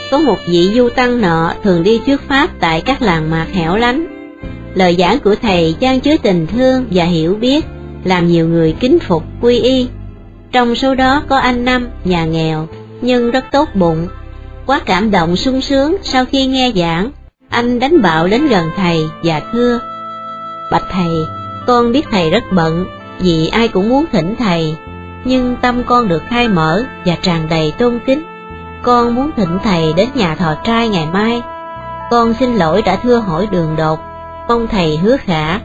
có một vị du tăng nọ thường đi thuyết pháp tại các làng mạc hẻo lánh. Lời giảng của thầy chan chứa tình thương và hiểu biết, làm nhiều người kính phục quy y. Trong số đó có anh Năm, nhà nghèo nhưng rất tốt bụng. Quá cảm động sung sướng sau khi nghe giảng, anh đánh bạo đến gần thầy và thưa: "Bạch thầy, con biết thầy rất bận vì ai cũng muốn thỉnh thầy, nhưng tâm con được khai mở và tràn đầy tôn kính. Con muốn thỉnh thầy đến nhà thọ trai ngày mai. Con xin lỗi đã thưa hỏi đường đột, mong thầy hứa khả."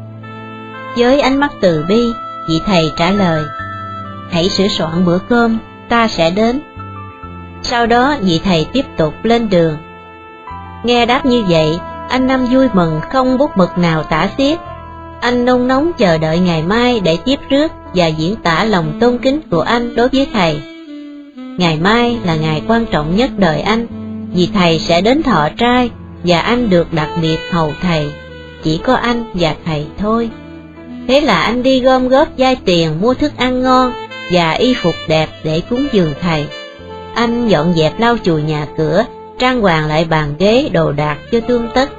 Với ánh mắt từ bi, vị thầy trả lời: "Hãy sửa soạn bữa cơm, ta sẽ đến." Sau đó vị thầy tiếp tục lên đường. Nghe đáp như vậy, anh Năm vui mừng không bút mực nào tả xiết. Anh nôn nóng chờ đợi ngày mai để tiếp rước và diễn tả lòng tôn kính của anh đối với thầy. Ngày mai là ngày quan trọng nhất đời anh, vì thầy sẽ đến thọ trai và anh được đặc biệt hầu thầy, chỉ có anh và thầy thôi. Thế là anh đi gom góp vay tiền mua thức ăn ngon và y phục đẹp để cúng dường thầy. Anh dọn dẹp lau chùi nhà cửa, trang hoàng lại bàn ghế đồ đạc cho tươm tất.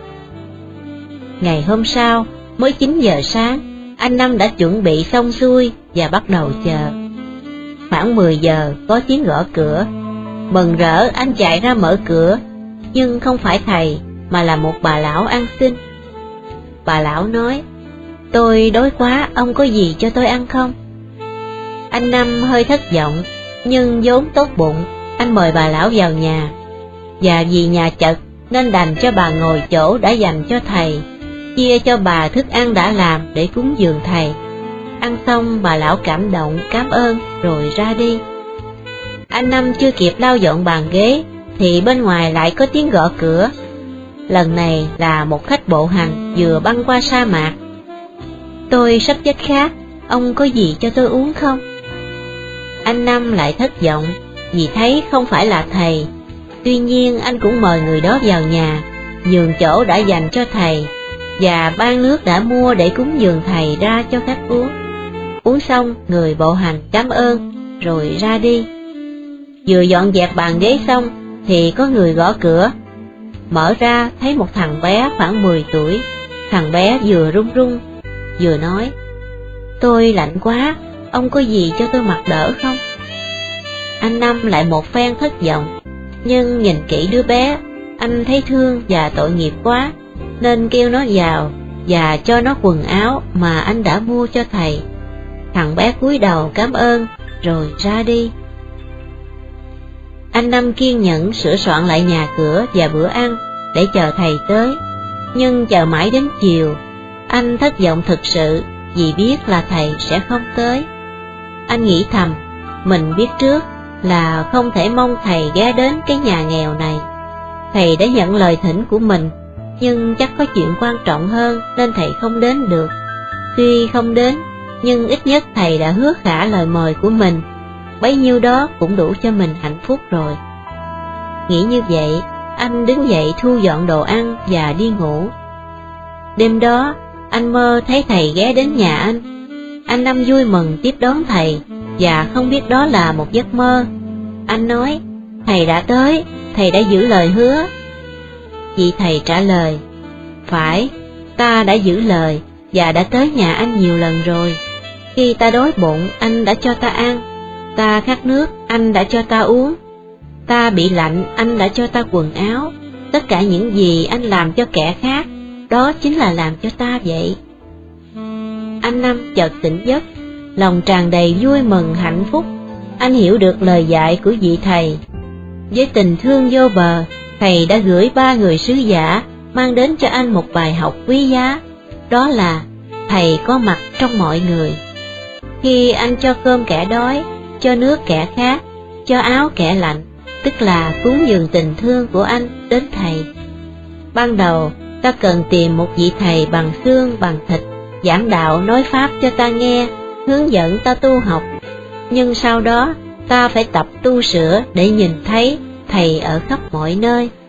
Ngày hôm sau, mới 9 giờ sáng, anh Năm đã chuẩn bị xong xuôi và bắt đầu chờ. Khoảng 10 giờ có tiếng gõ cửa. Mừng rỡ anh chạy ra mở cửa, nhưng không phải thầy mà là một bà lão ăn xin. Bà lão nói: "Tôi đói quá, ông có gì cho tôi ăn không?" Anh Năm hơi thất vọng, nhưng vốn tốt bụng, anh mời bà lão vào nhà. Và vì nhà chật nên đành cho bà ngồi chỗ đã dành cho thầy, chia cho bà thức ăn đã làm để cúng dường thầy. Ăn xong bà lão cảm động cảm ơn rồi ra đi. Anh Năm chưa kịp lau dọn bàn ghế thì bên ngoài lại có tiếng gõ cửa. Lần này là một khách bộ hành vừa băng qua sa mạc. "Tôi sắp chết khát, ông có gì cho tôi uống không?" Anh Năm lại thất vọng vì thấy không phải là thầy. Tuy nhiên anh cũng mời người đó vào nhà, nhường chỗ đã dành cho thầy và ban nước đã mua để cúng dường thầy ra cho khách uống. Uống xong, người bộ hành cảm ơn rồi ra đi. Vừa dọn dẹp bàn ghế xong thì có người gõ cửa. Mở ra thấy một thằng bé khoảng 10 tuổi. Thằng bé vừa run run vừa nói: "Tôi lạnh quá, ông có gì cho tôi mặc đỡ không?" Anh Năm lại một phen thất vọng, nhưng nhìn kỹ đứa bé, anh thấy thương và tội nghiệp quá, nên kêu nó vào và cho nó quần áo mà anh đã mua cho thầy. Thằng bé cúi đầu cảm ơn rồi ra đi. Anh Năm kiên nhẫn sửa soạn lại nhà cửa và bữa ăn để chờ thầy tới, nhưng chờ mãi đến chiều, anh thất vọng thực sự vì biết là thầy sẽ không tới. Anh nghĩ thầm, mình biết trước là không thể mong thầy ghé đến cái nhà nghèo này. Thầy đã nhận lời thỉnh của mình, nhưng chắc có chuyện quan trọng hơn nên thầy không đến được. Tuy không đến, nhưng ít nhất thầy đã hứa khả lời mời của mình, bấy nhiêu đó cũng đủ cho mình hạnh phúc rồi. Nghĩ như vậy, anh đứng dậy thu dọn đồ ăn và đi ngủ. Đêm đó, anh mơ thấy thầy ghé đến nhà anh. Anh Năm vui mừng tiếp đón thầy và không biết đó là một giấc mơ. Anh nói: "Thầy đã tới, thầy đã giữ lời hứa." Vị thầy trả lời: "Phải, ta đã giữ lời và đã tới nhà anh nhiều lần rồi. Khi ta đói bụng, anh đã cho ta ăn. Ta khát nước, anh đã cho ta uống. Ta bị lạnh, anh đã cho ta quần áo. Tất cả những gì anh làm cho kẻ khác, đó chính là làm cho ta vậy." Anh Năm chợt tỉnh giấc, lòng tràn đầy vui mừng hạnh phúc. Anh hiểu được lời dạy của vị thầy. Với tình thương vô bờ, thầy đã gửi 3 người sứ giả mang đến cho anh một bài học quý giá, đó là thầy có mặt trong mọi người. Khi anh cho cơm kẻ đói, cho nước kẻ khát, cho áo kẻ lạnh, tức là cúng dường tình thương của anh đến thầy. Ban đầu, ta cần tìm một vị thầy bằng xương bằng thịt, giảng đạo nói pháp cho ta nghe, hướng dẫn ta tu học. Nhưng sau đó, ta phải tập tu sửa để nhìn thấy thầy ở khắp mọi nơi.